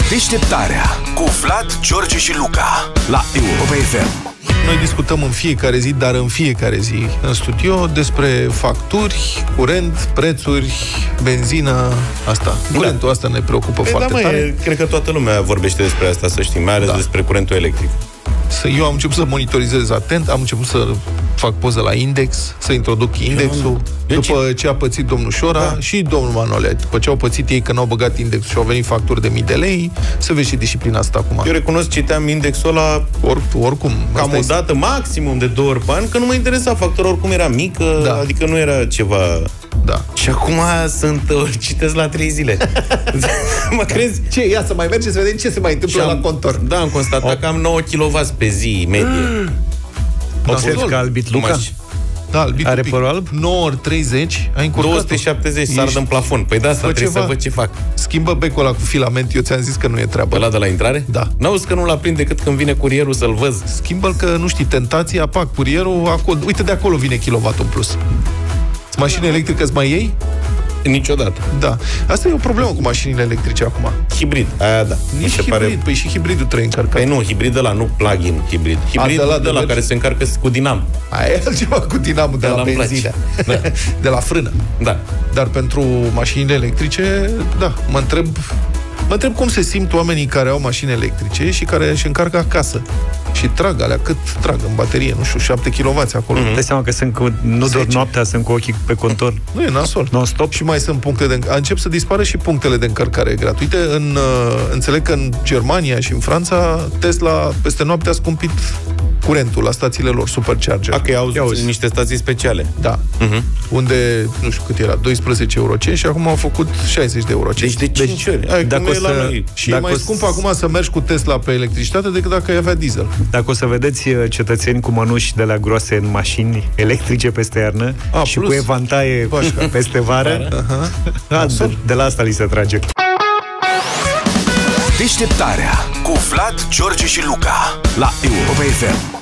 Deșteptarea cu Vlad, George și Luca la Europa FM. Noi discutăm în fiecare zi, dar în fiecare zi în studio, despre facturi, curent, prețuri, benzină, asta. Curentul asta ne preocupă foarte tare. Cred că toată lumea vorbește despre asta, să știm, mai ales despre curentul electric. Eu am început să monitorizez atent, am început să fac poză la index, să introduc indexul, după ce a pățit domnul Șora și domnul Manole, după ce au pățit ei că n-au băgat indexul și au venit facturi de mii de lei, să vezi și disciplina asta acum. Eu recunosc, citeam indexul ăla oricum, cam o dată, maximum de 2 ori pe an, că nu mă interesa, factura oricum era mică, adică nu era ceva... Da. Și acum citesc la 3 zile. Mă crezi? Ce? Ia să mai mergem să vedem ce se mai întâmplă la contor. Da, am constatat că am 9 kW pe zi medie. Observi că albit Luca? Da, albitul are părul alb? 9 ori 30, ai încurcat 270 sardă în plafon. Păi da, asta trebuie să văd ce fac. Schimbă becul ăla cu filament, eu ți-am zis că nu e treabă. Ăla de la intrare? Da. N-auzi că nu-l aprind decât când vine curierul să-l văz. Schimbă-l că, nu știi, tentația, pac, curierul, acolo, uite de acolo vine kilovatul în plus. Mașini electrică îți mai iei? Niciodată. Da. Asta e o problemă cu mașinile electrice acum. Hibrid. Aia da. Nici hibrid. Păi și hibridul trebuie încărcat. Păi nu, hibrid ăla, nu plug-in hibrid. Hibridul de la care se încarcă cu dinam. Aia e altceva cu dinamul de la benzină. Da. De la frână. Da. Dar pentru mașinile electrice, da, mă întreb cum se simt oamenii care au mașini electrice și care își încarcă acasă. Și trag alea, cât trag în baterie, nu știu, 7 kW acolo. Dai seama că sunt nu doar noaptea, sunt cu ochii pe contor. Nu e nasol. Non-stop. Și mai sunt puncte de încep să dispară și punctele de încărcare gratuite. Înțeleg că în Germania și în Franța Tesla peste noapte a scumpit curentul la stațiile lor, Supercharger. Că au niște stații speciale. Da. Unde, nu știu cât era, 12 eurocenți și acum au făcut 60 de eurocenți. Deci de 5 ori. Și e mai scump acum să mergi cu Tesla pe electricitate decât dacă ai avea diesel. Dacă o să vedeți cetățeni cu mănuși de la groase în mașini electrice peste iarnă și cu evantaie peste vară, de la asta li se trage. Deșteptarea cu Vlad, George și Luca la Europa FM.